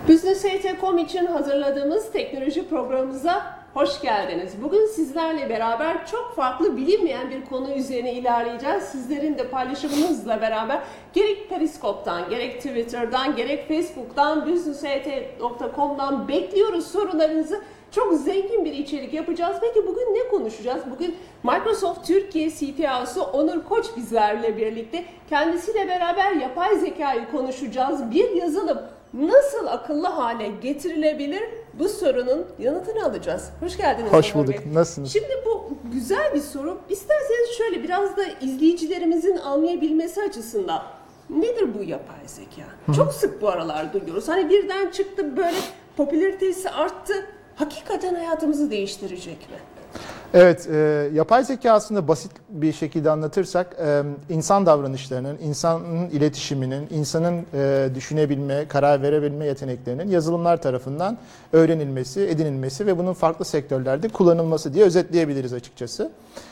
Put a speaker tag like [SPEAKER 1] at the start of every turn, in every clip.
[SPEAKER 1] Business.com için hazırladığımız teknoloji programımıza hoş geldiniz. Bugün sizlerle beraber çok farklı bilinmeyen bir konu üzerine ilerleyeceğiz. Sizlerin de paylaşımınızla beraber gerek Periskop'tan, gerek Twitter'dan, gerek Facebook'tan, Business.com'dan bekliyoruz sorularınızı. Çok zengin bir içerik yapacağız. Peki bugün ne konuşacağız? Bugün Microsoft Türkiye CTO'su Onur Koç bizlerle birlikte. Kendisiyle beraber yapay zekayı konuşacağız. Bir yazılım nasıl akıllı hale getirilebilir? Bu sorunun yanıtını alacağız. Hoş geldiniz.
[SPEAKER 2] Hoş bulduk. Nasılsınız?
[SPEAKER 1] Şimdi bu güzel bir soru. İsterseniz şöyle biraz da izleyicilerimizin anlayabilmesi açısından. Nedir bu yapay zeka? Çok sık bu aralar duyuyoruz. Hani birden çıktı, böyle popülaritesi arttı. Hakikaten hayatımızı değiştirecek mi?
[SPEAKER 2] Evet, yapay zeka aslında basit bir şekilde anlatırsak insan davranışlarının, insanın iletişiminin, insanın düşünebilme, karar verebilme yeteneklerinin yazılımlar tarafından öğrenilmesi, edinilmesi ve bunun farklı sektörlerde kullanılması diye özetleyebiliriz açıkçası.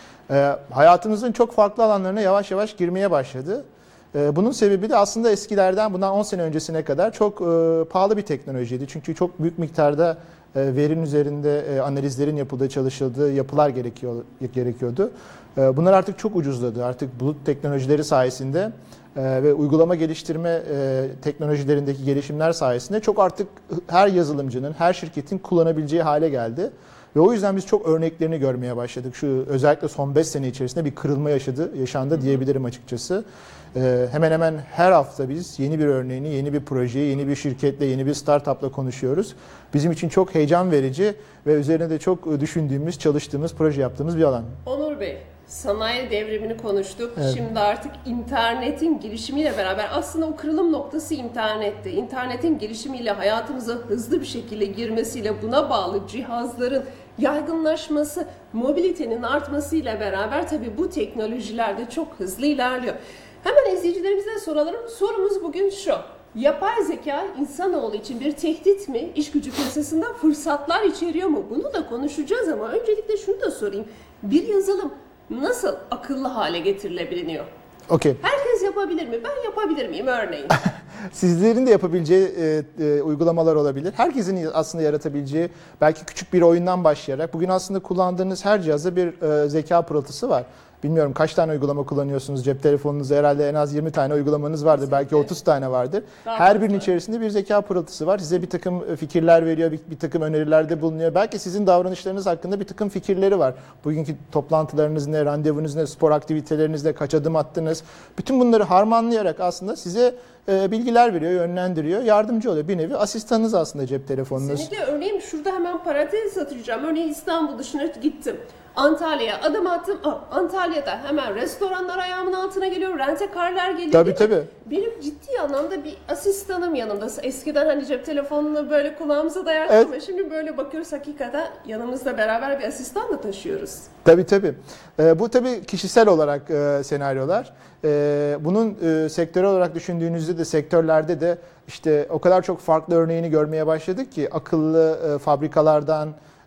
[SPEAKER 2] Hayatımızın çok farklı alanlarına yavaş yavaş girmeye başladı. Bunun sebebi de aslında eskilerden, bundan 10 sene öncesine kadar çok pahalı bir teknolojiydi. Çünkü çok büyük miktarda verinin üzerinde analizlerin yapıldığı, çalışıldığı yapılar gerekiyordu. Bunlar artık çok ucuzladı. Artık bulut teknolojileri sayesinde ve uygulama geliştirme teknolojilerindeki gelişimler sayesinde çok artık her yazılımcının, her şirketin kullanabileceği hale geldi. Ve o yüzden biz çok örneklerini görmeye başladık. Şu özellikle son 5 sene içerisinde bir kırılma yaşandı diyebilirim açıkçası. Hemen hemen her hafta biz yeni bir örneğini, yeni bir projeyi, yeni bir şirketle, yeni bir startupla konuşuyoruz. Bizim için çok heyecan verici ve üzerine de çok düşündüğümüz, çalıştığımız, proje yaptığımız bir alan.
[SPEAKER 1] Onur Bey, sanayi devrimini konuştuk.
[SPEAKER 2] Evet.
[SPEAKER 1] Şimdi artık internetin gelişimiyle beraber aslında o kırılım noktası internette. İnternetin gelişimiyle hayatımıza hızlı bir şekilde girmesiyle buna bağlı cihazların yaygınlaşması, mobilitenin artmasıyla beraber tabii bu teknolojiler de çok hızlı ilerliyor. Hemen izleyicilerimize soralım. Sorumuz bugün şu. Yapay zeka insanoğlu için bir tehdit mi? İş gücü piyasasında fırsatlar içeriyor mu? Bunu da konuşacağız ama öncelikle şunu da sorayım. Bir yazılım nasıl akıllı hale getirilebiliyor?
[SPEAKER 2] Okay.
[SPEAKER 1] Herkes yapabilir mi? Ben yapabilir miyim örneğin?
[SPEAKER 2] Sizlerin de yapabileceği uygulamalar olabilir. Herkesin aslında yaratabileceği belki küçük bir oyundan başlayarak bugün aslında kullandığınız her cihazda bir zeka pırıltısı var. Bilmiyorum kaç tane uygulama kullanıyorsunuz cep telefonunuzda, herhalde en az 20 tane uygulamanız vardır. Belki 30 tane vardır. Her birinin içerisinde bir zeka pırıltısı var. Size bir takım fikirler veriyor, bir takım önerilerde bulunuyor. Belki sizin davranışlarınız hakkında bir takım fikirleri var. Bugünkü toplantılarınız ne, randevunuz ne, spor aktiviteleriniz ne, kaç adım attınız. Bütün bunları harmanlayarak aslında size bilgiler veriyor, yönlendiriyor, yardımcı oluyor. Bir nevi asistanınız aslında cep telefonunuz.
[SPEAKER 1] Kesinlikle. Örneğin şurada hemen parantez atacağım. Örneğin İstanbul dışına gittim. Antalya'ya adım attım. Antalya'da hemen restoranlar ayağımın altına geliyor. Rent-a-car'lar geliyor.
[SPEAKER 2] Tabii.
[SPEAKER 1] Benim ciddi anlamda bir asistanım yanımda. Eskiden hani cep telefonunu böyle kulağımıza dayardık ama şimdi böyle bakıyoruz, hakikaten yanımızda beraber bir asistan da taşıyoruz.
[SPEAKER 2] Tabii. Bu tabii kişisel olarak senaryolar. Bunun sektörel olarak düşündüğünüzde de sektörlerde de işte o kadar çok farklı örneğini görmeye başladık ki akıllı fabrikalardan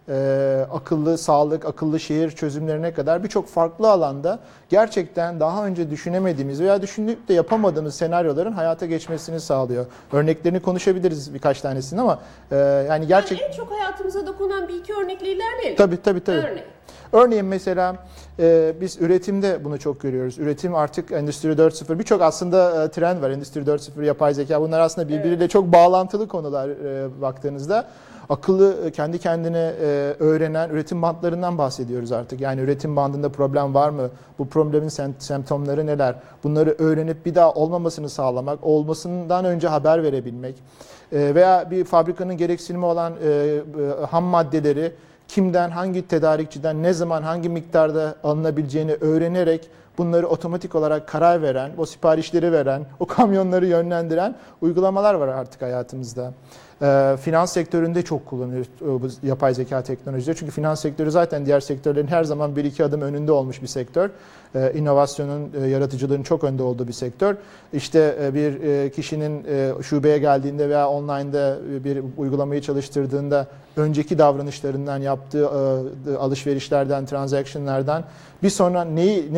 [SPEAKER 2] akıllı sağlık, akıllı şehir çözümlerine kadar birçok farklı alanda gerçekten daha önce düşünemediğimiz veya düşünüp de yapamadığımız senaryoların hayata geçmesini sağlıyor. Örneklerini konuşabiliriz birkaç tanesini ama yani gerçekten...
[SPEAKER 1] En çok hayatımıza dokunan bir iki örnekle ilerleyelim.
[SPEAKER 2] Tabii. Örneğin mesela biz üretimde bunu çok görüyoruz. Üretim artık Endüstri 4.0, birçok aslında trend var. Endüstri 4.0, yapay zeka, bunlar aslında birbiriyle çok bağlantılı konular baktığınızda. Akıllı, kendi kendine öğrenen üretim bandlarından bahsediyoruz artık. Yani üretim bandında problem var mı? Bu problemin semptomları neler? Bunları öğrenip bir daha olmamasını sağlamak, olmasından önce haber verebilmek. Veya bir fabrikanın gereksinimi olan ham maddeleri kimden, hangi tedarikçiden, ne zaman, hangi miktarda alınabileceğini öğrenerek bunları otomatik olarak karar veren, o siparişleri veren, o kamyonları yönlendiren uygulamalar var artık hayatımızda. Finans sektöründe çok kullanılıyor bu yapay zeka teknolojileri. Çünkü finans sektörü zaten diğer sektörlerin her zaman bir iki adım önünde olmuş bir sektör. İnovasyonun, yaratıcılığın çok önde olduğu bir sektör. İşte bir kişinin şubeye geldiğinde veya online'da bir uygulamayı çalıştırdığında önceki davranışlarından, yaptığı alışverişlerden, transaction'lardan bir sonra neyle ilgileniyor?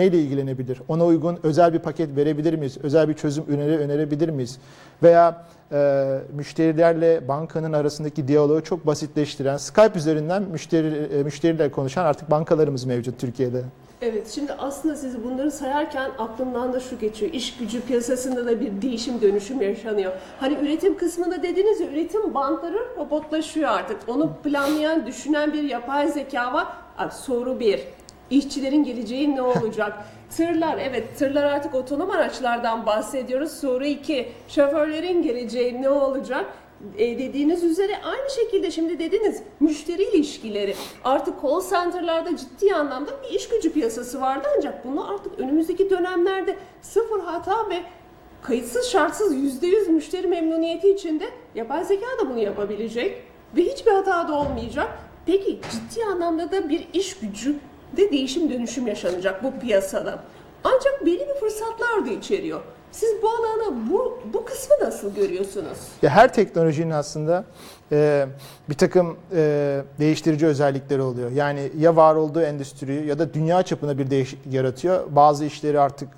[SPEAKER 2] ilgilenebilir? Ona uygun özel bir paket verebilir miyiz? Özel bir çözüm önerebilir miyiz? Veya müşterilerle bankanın arasındaki diyaloğu çok basitleştiren, Skype üzerinden müşterilerle konuşan artık bankalarımız mevcut Türkiye'de.
[SPEAKER 1] Evet, şimdi aslında siz bunları sayarken aklımdan da şu geçiyor. İş gücü piyasasında da bir değişim dönüşüm yaşanıyor. Hani üretim kısmında dediniz ya, üretim bantları robotlaşıyor artık. Onu planlayan, düşünen bir yapay zeka var. Soru 1. İşçilerin geleceği ne olacak? Tırlar, evet tırlar artık otonom araçlardan bahsediyoruz. Soru 2. Şoförlerin geleceği ne olacak? Dediğiniz üzere aynı şekilde şimdi dediniz müşteri ilişkileri. Artık call center'larda ciddi anlamda bir iş gücü piyasası vardı, ancak bunu artık önümüzdeki dönemlerde sıfır hata ve kayıtsız şartsız %100 müşteri memnuniyeti içinde yapay zeka da bunu yapabilecek ve hiçbir hata da olmayacak. Peki ciddi anlamda da bir iş gücü de değişim dönüşüm yaşanacak bu piyasada. Ancak belli bir fırsatlar da içeriyor. Siz bu alana, bu kısmı nasıl görüyorsunuz?
[SPEAKER 2] Ya her teknolojinin aslında bir takım değiştirici özellikleri oluyor. Yani ya var olduğu endüstriyi ya da dünya çapında bir değişiklik yaratıyor. Bazı işleri artık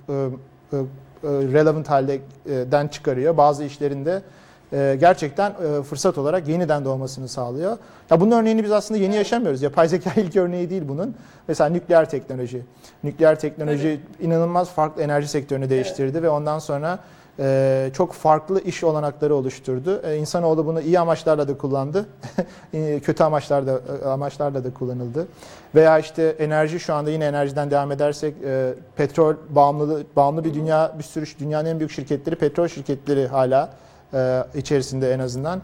[SPEAKER 2] relevant halden çıkarıyor. Bazı işlerinde gerçekten fırsat olarak yeniden doğmasını sağlıyor. Ya bunun örneğini biz aslında yeni yaşamıyoruz. Yapay zeka ilk örneği değil bunun. Mesela nükleer teknoloji. Nükleer teknoloji inanılmaz farklı enerji sektörünü değiştirdi ve ondan sonra çok farklı iş olanakları oluşturdu. İnsanoğlu bunu iyi amaçlarla da kullandı. Kötü amaçlarla da kullanıldı. Veya işte enerji, şu anda yine enerjiden devam edersek petrol bağımlı bir dünya, bir sürü dünyanın en büyük şirketleri petrol şirketleri hala içerisinde en azından.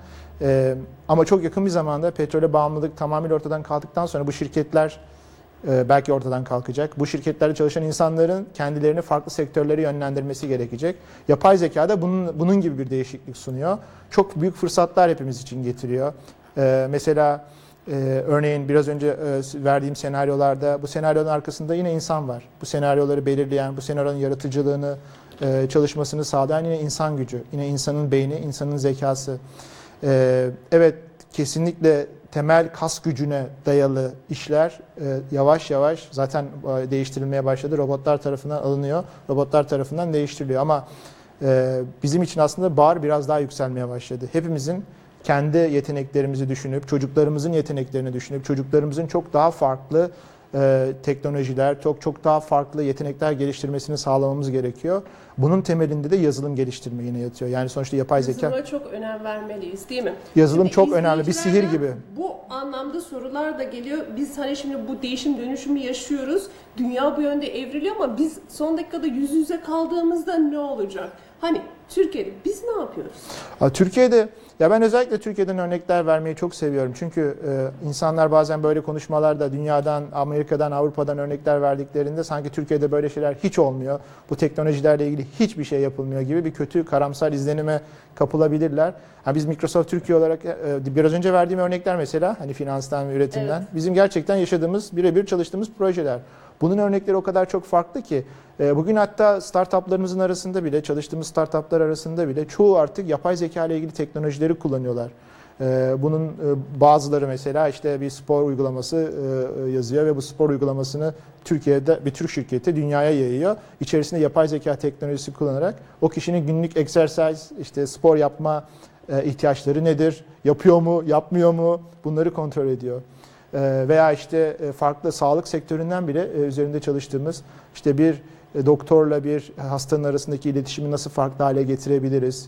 [SPEAKER 2] Ama çok yakın bir zamanda petrole bağımlılık tamamıyla ortadan kalktıktan sonra bu şirketler belki ortadan kalkacak. Bu şirketlerde çalışan insanların kendilerini farklı sektörlere yönlendirmesi gerekecek. Yapay zeka da bunun gibi bir değişiklik sunuyor. Çok büyük fırsatlar hepimiz için getiriyor. Mesela örneğin biraz önce verdiğim senaryolarda, bu senaryonun arkasında yine insan var. Bu senaryoları belirleyen, bu senaryonun yaratıcılığını, çalışmasını sağlayan yine insan gücü, yine insanın beyni, insanın zekası. Evet, kesinlikle temel kas gücüne dayalı işler yavaş yavaş zaten değiştirilmeye başladı. Robotlar tarafından alınıyor, robotlar tarafından değiştiriliyor. Ama bizim için aslında bar biraz daha yükselmeye başladı. Hepimizin kendi yeteneklerimizi düşünüp, çocuklarımızın yeteneklerini düşünüp, çocuklarımızın çok daha farklı teknolojiler, çok daha farklı yetenekler geliştirmesini sağlamamız gerekiyor. Bunun temelinde de yazılım geliştirme yine yatıyor. Yani sonuçta yapay zeka...
[SPEAKER 1] Yazılıma çok önem vermeliyiz, değil mi?
[SPEAKER 2] Yazılım
[SPEAKER 1] şimdi
[SPEAKER 2] çok önemli, bir sihir gibi.
[SPEAKER 1] Bu anlamda sorular da geliyor. Biz hani şimdi bu değişim dönüşümü yaşıyoruz. Dünya bu yönde evriliyor ama biz son dakikada yüz yüze kaldığımızda ne olacak? Hani Türkiye'de biz ne yapıyoruz?
[SPEAKER 2] Türkiye'de, ya ben özellikle Türkiye'den örnekler vermeyi çok seviyorum. Çünkü insanlar bazen böyle konuşmalarda dünyadan, Amerika'dan, Avrupa'dan örnekler verdiklerinde sanki Türkiye'de böyle şeyler hiç olmuyor. Bu teknolojilerle ilgili hiçbir şey yapılmıyor gibi bir kötü, karamsar izlenime kapılabilirler. Biz Microsoft Türkiye olarak biraz önce verdiğim örnekler mesela, hani finanstan ve üretimden, evet, bizim gerçekten yaşadığımız, birebir çalıştığımız projeler. Bunun örnekleri o kadar çok farklı ki bugün hatta startuplarımızın arasında bile, çalıştığımız startuplar arasında bile çoğu artık yapay zeka ile ilgili teknolojileri kullanıyorlar. Bunun bazıları mesela işte bir spor uygulaması yazıyor ve bu spor uygulamasını Türkiye'de bir Türk şirketi dünyaya yayıyor. İçerisinde yapay zeka teknolojisi kullanarak o kişinin günlük egzersiz, işte spor yapma ihtiyaçları nedir, yapıyor mu, yapmıyor mu, bunları kontrol ediyor. Veya işte farklı sağlık sektöründen bile üzerinde çalıştığımız işte bir doktorla bir hastanın arasındaki iletişimi nasıl farklı hale getirebiliriz?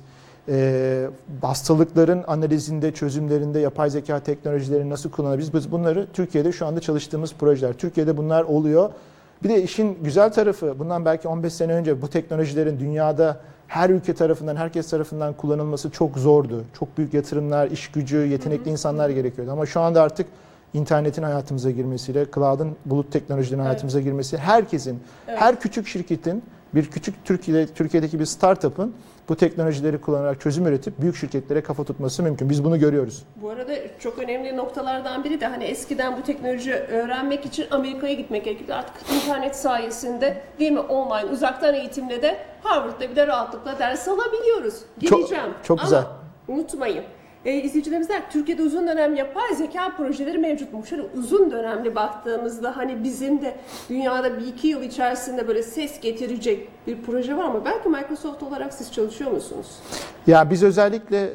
[SPEAKER 2] Hastalıkların analizinde, çözümlerinde yapay zeka teknolojilerini nasıl kullanabiliriz? Biz bunları Türkiye'de şu anda çalıştığımız projeler. Türkiye'de bunlar oluyor. Bir de işin güzel tarafı, bundan belki 15 sene önce bu teknolojilerin dünyada her ülke tarafından, herkes tarafından kullanılması çok zordu. Çok büyük yatırımlar, iş gücü, yetenekli insanlar gerekiyordu. Ama şu anda artık İnternetin hayatımıza girmesiyle, cloud'un, bulut teknolojilerinin hayatımıza girmesi, herkesin, her küçük şirketin, bir küçük Türkiye'deki bir startup'ın bu teknolojileri kullanarak çözüm üretip büyük şirketlere kafa tutması mümkün. Biz bunu görüyoruz.
[SPEAKER 1] Bu arada çok önemli noktalardan biri de hani eskiden bu teknoloji öğrenmek için Amerika'ya gitmek gerekiyordu. Artık internet sayesinde, değil mi, online, uzaktan eğitimle de Harvard'da bir de rahatlıkla ders alabiliyoruz. Geleceğim.
[SPEAKER 2] Çok güzel.
[SPEAKER 1] Ama unutmayın, İzleyicilerimiz der, Türkiye'de uzun dönem yapay zeka projeleri mevcut mu? Şöyle uzun dönemli baktığımızda hani bizim de dünyada 1-2 yıl içerisinde böyle ses getirecek bir proje var mı? Belki Microsoft olarak siz çalışıyor musunuz?
[SPEAKER 2] Ya biz özellikle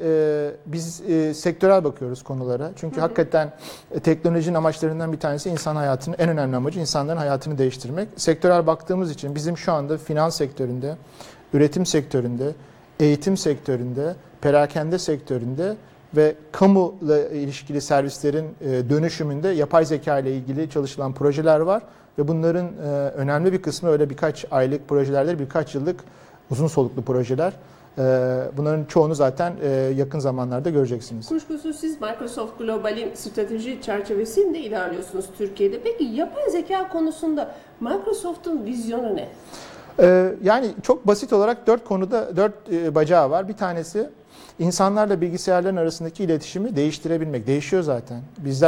[SPEAKER 2] sektörel bakıyoruz konulara. Çünkü hakikaten teknolojinin amaçlarından bir tanesi insan hayatının en önemli amacı insanların hayatını değiştirmek. Sektörel baktığımız için bizim şu anda finans sektöründe, üretim sektöründe, eğitim sektöründe, perakende sektöründe ve kamuyla ilişkili servislerin dönüşümünde yapay zeka ile ilgili çalışılan projeler var. Ve bunların önemli bir kısmı öyle birkaç aylık projelerdir, birkaç yıllık uzun soluklu projeler. Bunların çoğunu zaten yakın zamanlarda göreceksiniz.
[SPEAKER 1] Kuşkusuz siz Microsoft Global'in strateji çerçevesinde ilerliyorsunuz Türkiye'de. Peki yapay zeka konusunda Microsoft'un vizyonu ne?
[SPEAKER 2] Yani çok basit olarak 4 konuda 4 bacağı var. Bir tanesi insanlarla bilgisayarların arasındaki iletişimi değiştirebilmek. Değişiyor zaten.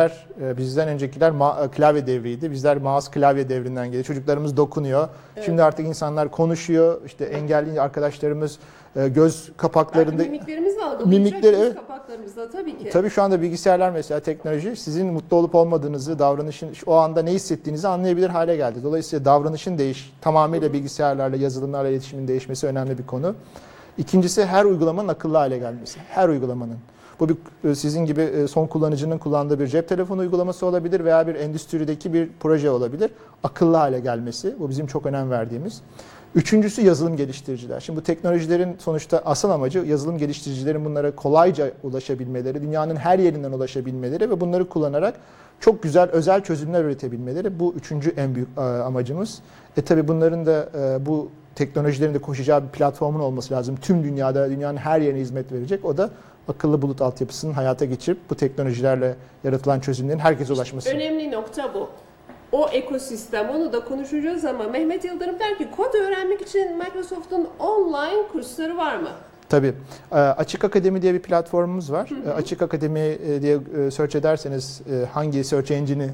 [SPEAKER 2] Bizden öncekiler klavye devriydi. Bizler mouse klavye devrinden geliyor. Çocuklarımız dokunuyor. Evet. Şimdi artık insanlar konuşuyor. İşte engelli arkadaşlarımız göz kapaklarında...
[SPEAKER 1] Mimiklerimiz algılayacak göz kapaklarımızda tabii ki.
[SPEAKER 2] Tabii şu anda bilgisayarlar mesela teknoloji sizin mutlu olup olmadığınızı, davranışın o anda ne hissettiğinizi anlayabilir hale geldi. Dolayısıyla davranışın tamamıyla bilgisayarlarla, yazılımlarla iletişimin değişmesi önemli bir konu. İkincisi her uygulamanın akıllı hale gelmesi. Her uygulamanın. Bu sizin gibi son kullanıcının kullandığı bir cep telefonu uygulaması olabilir veya bir endüstrideki bir proje olabilir. Akıllı hale gelmesi. Bu bizim çok önem verdiğimiz. Üçüncüsü yazılım geliştiriciler. Şimdi bu teknolojilerin sonuçta asıl amacı yazılım geliştiricilerin bunlara kolayca ulaşabilmeleri, dünyanın her yerinden ulaşabilmeleri ve bunları kullanarak çok güzel özel çözümler üretebilmeleri. Bu üçüncü en büyük amacımız. Tabii bunların da bu teknolojilerin de koşacağı bir platformun olması lazım. Tüm dünyada, dünyanın her yerine hizmet verecek. O da akıllı bulut altyapısının hayata geçirip bu teknolojilerle yaratılan çözümlerin herkese ulaşması.
[SPEAKER 1] Önemli nokta bu. O ekosistem, onu da konuşacağız ama Mehmet Yıldırım der ki kod öğrenmek için Microsoft'un online kursları var mı?
[SPEAKER 2] Tabii. Açık Akademi diye bir platformumuz var. Açık Akademi diye search ederseniz hangi search engine'i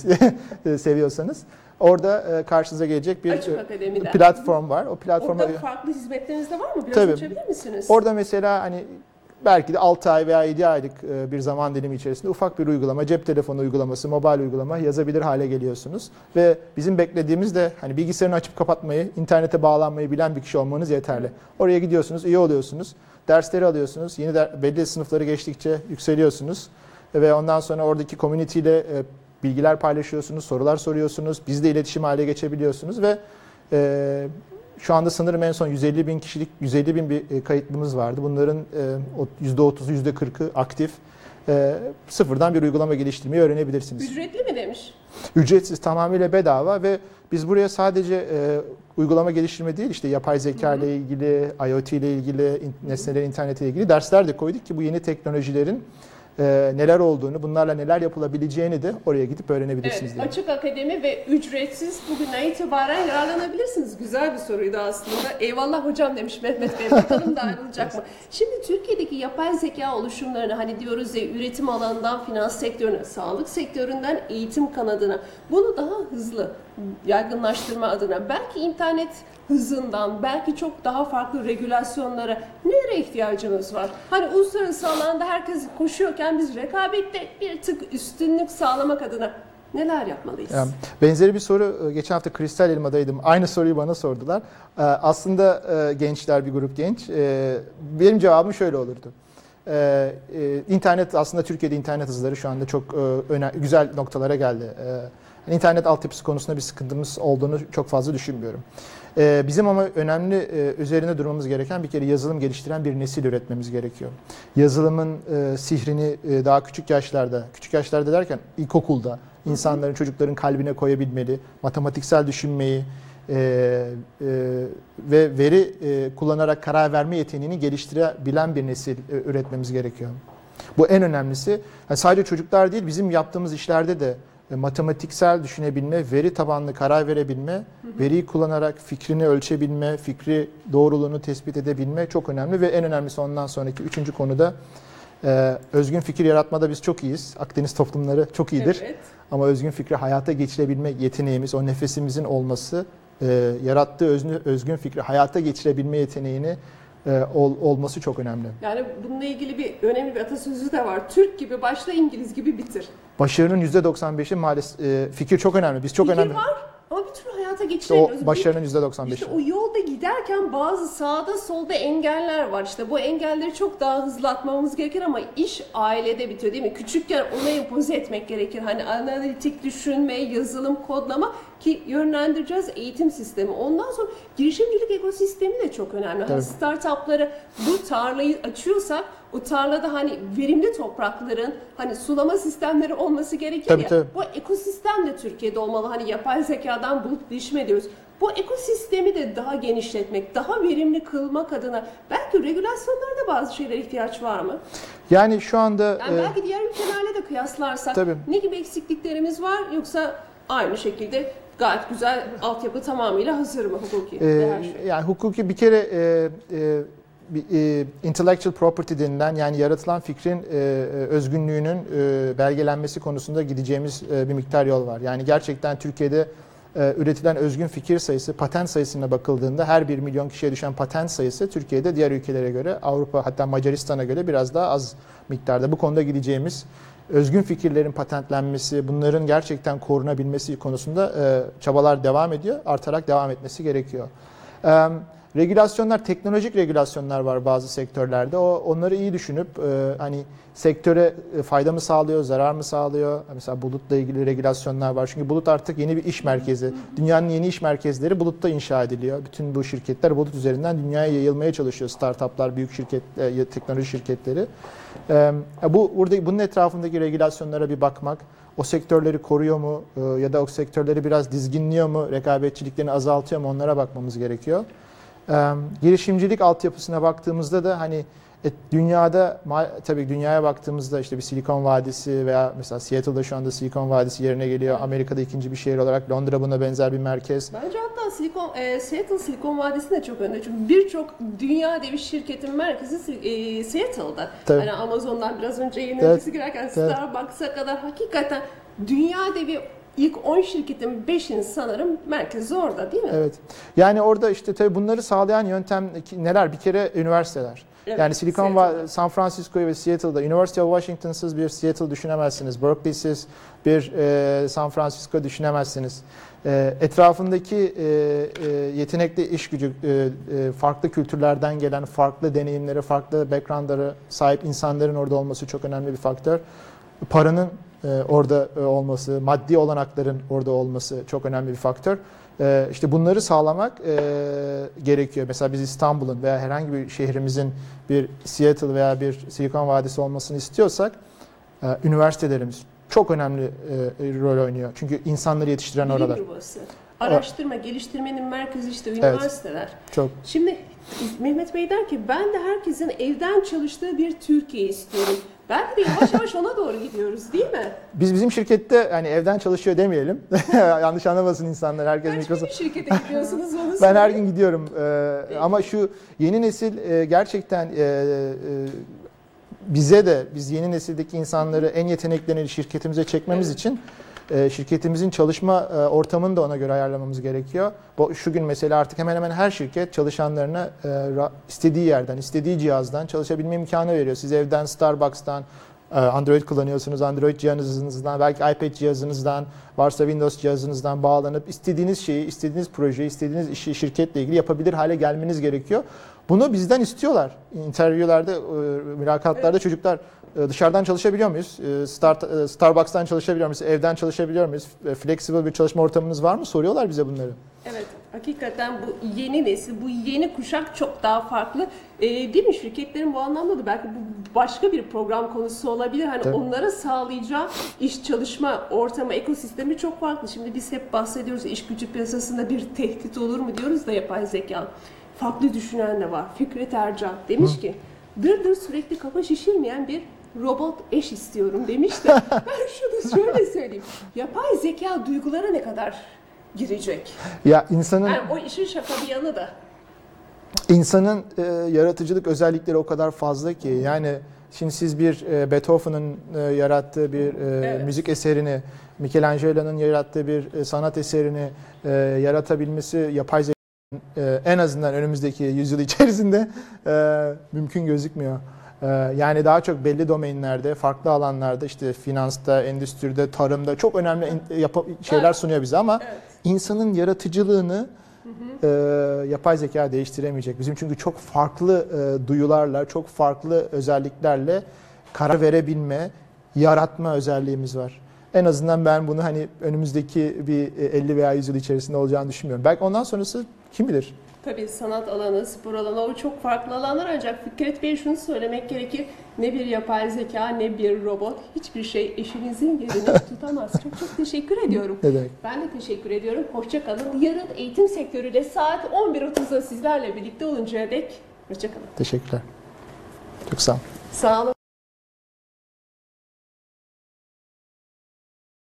[SPEAKER 2] seviyorsanız orada karşınıza gelecek bir platform var. O platformda
[SPEAKER 1] orada farklı hizmetleriniz de var mı? Biraz
[SPEAKER 2] tabii
[SPEAKER 1] açabilir misiniz?
[SPEAKER 2] Orada mesela hani belki de 6 ay veya 7 aylık bir zaman dilimi içerisinde ufak bir uygulama, cep telefonu uygulaması, mobil uygulama yazabilir hale geliyorsunuz. Ve bizim beklediğimiz de hani bilgisayarını açıp kapatmayı, internete bağlanmayı bilen bir kişi olmanız yeterli. Oraya gidiyorsunuz, üye oluyorsunuz, dersleri alıyorsunuz, belli sınıfları geçtikçe yükseliyorsunuz. Ve ondan sonra oradaki community ile bilgiler paylaşıyorsunuz, sorular soruyorsunuz, bizle iletişim hale geçebiliyorsunuz ve şu anda sanırım en son 150 bin kişilik, 150 bin bir kayıtlımız vardı. Bunların %30'u, %40'ı aktif. Sıfırdan bir uygulama geliştirmeyi öğrenebilirsiniz.
[SPEAKER 1] Ücretli mi demiş?
[SPEAKER 2] Ücretsiz, tamamıyla bedava ve biz buraya sadece uygulama geliştirme değil, işte yapay zeka ile ilgili, IoT ile ilgili, nesneler interneti ile ilgili dersler de koyduk ki bu yeni teknolojilerin neler olduğunu, bunlarla neler yapılabileceğini de oraya gidip öğrenebilirsiniz.
[SPEAKER 1] Evet, Açık Akademi ve ücretsiz bugünden itibaren yararlanabilirsiniz. Güzel bir soruydu aslında. Eyvallah hocam demiş Mehmet Bey. Bakalım da ayrılacak mı? Şimdi Türkiye'deki yapay zeka oluşumlarını hani diyoruz ya üretim alanından finans sektörüne, sağlık sektöründen eğitim kanadına bunu daha hızlı yaygınlaştırma adına belki internet hızından, belki çok daha farklı regülasyonlara nelere ihtiyacımız var? Hani uluslararası alanda herkes koşuyorken biz rekabette bir tık üstünlük sağlamak adına neler yapmalıyız? Yani,
[SPEAKER 2] benzeri bir soru geçen hafta Kristal Elma'daydım. Aynı soruyu bana sordular. Aslında gençler, bir grup genç. Benim cevabım şöyle olurdu. İnternet aslında Türkiye'de internet hızları şu anda çok güzel noktalara geldi. İnternet altyapısı konusunda bir sıkıntımız olduğunu çok fazla düşünmüyorum. Bizim ama önemli üzerine durmamız gereken bir kere yazılım geliştiren bir nesil üretmemiz gerekiyor. Yazılımın sihrini daha küçük yaşlarda derken ilkokulda insanların, çocukların kalbine koyabilmeli, matematiksel düşünmeyi ve veri kullanarak karar verme yeteneğini geliştirebilen bir nesil üretmemiz gerekiyor. Bu en önemlisi. Yani sadece çocuklar değil, bizim yaptığımız işlerde de matematiksel düşünebilme, veri tabanlı karar verebilme, veriyi kullanarak fikrini ölçebilme, fikri doğruluğunu tespit edebilme çok önemli ve en önemlisi ondan sonraki üçüncü konuda özgün fikir yaratmada biz çok iyiyiz. Akdeniz toplumları çok iyidir. Evet. Ama özgün fikri hayata geçirebilme yeteneğimiz, o nefesimizin olması, yarattığı özgün fikri hayata geçirebilme yeteneğini olması çok önemli.
[SPEAKER 1] Yani bununla ilgili bir önemli bir atasözü de var. Türk gibi başla, İngiliz gibi bitir.
[SPEAKER 2] Başarının %95'i maalesef fikir çok önemli. Biz çok
[SPEAKER 1] Fikir
[SPEAKER 2] önemli.
[SPEAKER 1] var ama bir türlü hayata
[SPEAKER 2] İşte
[SPEAKER 1] geçiremiyoruz.
[SPEAKER 2] o başarının %95'i.
[SPEAKER 1] İşte o yolda giderken bazı sağda solda engeller var. İşte bu engelleri çok daha hızlı atmamız gerekir ama iş ailede bitiyor değil mi? Küçükken ona empoze etmek gerekir. Hani analitik düşünme, yazılım, kodlama ki yönlendireceğiz eğitim sistemi. Ondan sonra girişimcilik ekosistemi de çok önemli. Hani startupları bu tarlayı açıyorsak o tarlada hani verimli toprakların hani sulama sistemleri olması gerekir
[SPEAKER 2] tabii,
[SPEAKER 1] ya.
[SPEAKER 2] tabii.
[SPEAKER 1] Bu ekosistem de Türkiye'de olmalı. Hani yapay zekadan bulut bilişime diyoruz. Bu ekosistemi de daha genişletmek, daha verimli kılmak adına belki regülasyonlarda bazı şeylere ihtiyaç var mı?
[SPEAKER 2] Yani şu anda
[SPEAKER 1] Yani belki diğer ülkelerle de kıyaslarsak
[SPEAKER 2] tabii.
[SPEAKER 1] ne gibi eksikliklerimiz var yoksa aynı şekilde gayet güzel altyapı tamamıyla hazır mı hukuki?
[SPEAKER 2] Yani hukuki bir kere intellectual property denilen yani yaratılan fikrin özgünlüğünün belgelenmesi konusunda gideceğimiz bir miktar yol var. Yani gerçekten Türkiye'de üretilen özgün fikir sayısı, patent sayısına bakıldığında her 1 milyon kişiye düşen patent sayısı Türkiye'de diğer ülkelere göre, Avrupa hatta Macaristan'a göre biraz daha az miktarda. Bu konuda gideceğimiz özgün fikirlerin patentlenmesi, bunların gerçekten korunabilmesi konusunda çabalar devam ediyor. Artarak devam etmesi gerekiyor. Regülasyonlar, teknolojik regülasyonlar var bazı sektörlerde. Onları iyi düşünüp hani sektöre fayda mı sağlıyor, zarar mı sağlıyor? Mesela bulutla ilgili regülasyonlar var. Çünkü bulut artık yeni bir iş merkezi. Dünyanın yeni iş merkezleri bulutta inşa ediliyor. Bütün bu şirketler bulut üzerinden dünyaya yayılmaya çalışıyor. Startuplar, büyük teknoloji şirketleri. Bunun etrafındaki regülasyonlara bir bakmak, o sektörleri koruyor mu ya da o sektörleri biraz dizginliyor mu, rekabetçiliklerini azaltıyor mu onlara bakmamız gerekiyor. Girişimcilik altyapısına baktığımızda da hani tabii dünyaya baktığımızda işte bir Silikon Vadisi veya mesela Seattle'da şu anda Silikon Vadisi yerine geliyor. Amerika'da ikinci bir şehir olarak Londra buna benzer bir merkez.
[SPEAKER 1] Bence hatta Seattle Silikon Vadisi de çok önde. Çünkü birçok dünya devi şirketin merkezi Seattle'da. Yani Amazon'dan biraz önce yayın öncesi girerken Starbucks'a kadar hakikaten dünya devi İlk 10 şirketin 5'inin sanırım merkezi orada değil mi?
[SPEAKER 2] Evet. Yani orada işte tabii bunları sağlayan yöntem neler? Bir kere üniversiteler.
[SPEAKER 1] Evet,
[SPEAKER 2] yani San Francisco'yu ve Seattle'da University of Washington'sız bir Seattle düşünemezsiniz. Berkeley'siz bir San Francisco düşünemezsiniz. Etrafındaki yetenekli iş gücü, farklı kültürlerden gelen, farklı deneyimleri, farklı background'lara sahip insanların orada olması çok önemli bir faktör. Paranın orada olması, maddi olanakların orada olması çok önemli bir faktör. İşte bunları sağlamak gerekiyor. Mesela biz İstanbul'un veya herhangi bir şehrimizin bir Seattle veya bir Silikon Vadisi olmasını istiyorsak üniversitelerimiz çok önemli rol oynuyor. Çünkü insanları yetiştiren oralar.
[SPEAKER 1] Araştırma, geliştirmenin merkezi işte üniversiteler.
[SPEAKER 2] Evet, çok.
[SPEAKER 1] Şimdi Mehmet Bey der ki ben de herkesin evden çalıştığı bir Türkiye istiyorum. Belki de yavaş yavaş ona doğru gidiyoruz değil mi?
[SPEAKER 2] Bizim şirkette hani evden çalışıyor demeyelim. Yanlış anlamasın insanlar. Herkes
[SPEAKER 1] Kaç bir şirkete gidiyorsunuz onu
[SPEAKER 2] Ben her gün gidiyorum. Ama şu yeni nesil gerçekten biz yeni nesildeki insanları en yeteneklerini şirketimize çekmemiz için şirketimizin çalışma ortamını da ona göre ayarlamamız gerekiyor. Şu gün mesela artık hemen hemen her şirket çalışanlarına istediği yerden, istediği cihazdan çalışabilme imkanı veriyor. Siz evden, Starbucks'tan, Android kullanıyorsunuz, Android cihazınızdan, belki iPad cihazınızdan, varsa Windows cihazınızdan bağlanıp istediğiniz şeyi, istediğiniz projeyi, istediğiniz işi şirketle ilgili yapabilir hale gelmeniz gerekiyor. Bunu bizden istiyorlar. İnterview'lerde, mülakatlarda çocuklar dışarıdan çalışabiliyor muyuz? Starbucks'tan çalışabiliyor muyuz? Evden çalışabiliyor muyuz? Flexible bir çalışma ortamınız var mı? Soruyorlar bize bunları.
[SPEAKER 1] Evet, hakikaten bu yeni nesil, bu yeni kuşak çok daha farklı. Değil mi? Şirketlerin bu anlamda da belki bu başka bir program konusu olabilir. Hani
[SPEAKER 2] Tabii.
[SPEAKER 1] onlara sağlayacağı iş çalışma ortamı, ekosistemi çok farklı. Şimdi biz hep bahsediyoruz iş gücü piyasasında bir tehdit olur mu diyoruz da yapay zeka. Farklı düşünen de var. Fikret Ercan demiş ki dırdır sürekli kafa şişirmeyen bir robot eş istiyorum demiş de ben şunu şöyle söyleyeyim. Yapay zeka duygulara ne kadar girecek?
[SPEAKER 2] Ya insanın
[SPEAKER 1] Yani o işin şaka bir yanı da.
[SPEAKER 2] İnsanın yaratıcılık özellikleri o kadar fazla ki yani şimdi siz bir Beethoven'ın yarattığı bir müzik eserini, Michelangelo'nun yarattığı bir sanat eserini yaratabilmesi yapay zeka en azından önümüzdeki yüzyıl içerisinde mümkün gözükmüyor. Yani daha çok belli domainlerde, farklı alanlarda, işte finansta, endüstride, tarımda çok önemli şeyler sunuyor bize ama insanın yaratıcılığını yapay zeka değiştiremeyecek. Bizim çünkü çok farklı duyularla, çok farklı özelliklerle karar verebilme, yaratma özelliğimiz var. En azından ben bunu hani önümüzdeki bir 50 veya 100 yıl içerisinde olacağını düşünmüyorum. Belki ondan sonrası kim bilir?
[SPEAKER 1] Tabii sanat alanı, spor alanı o çok farklı alanlar ancak Fikret Bey şunu söylemek gerekir. Ne bir yapay zeka ne bir robot hiçbir şey eşinizin yerini tutamaz. Çok çok teşekkür ediyorum.
[SPEAKER 2] Ne demek?
[SPEAKER 1] Ben de teşekkür ediyorum. Hoşça kalın. Yarın eğitim sektörüyle saat 11.30'da sizlerle birlikte oluncaya dek hoşça kalın.
[SPEAKER 2] Teşekkürler. Çok sağ olun.
[SPEAKER 1] Sağ olun.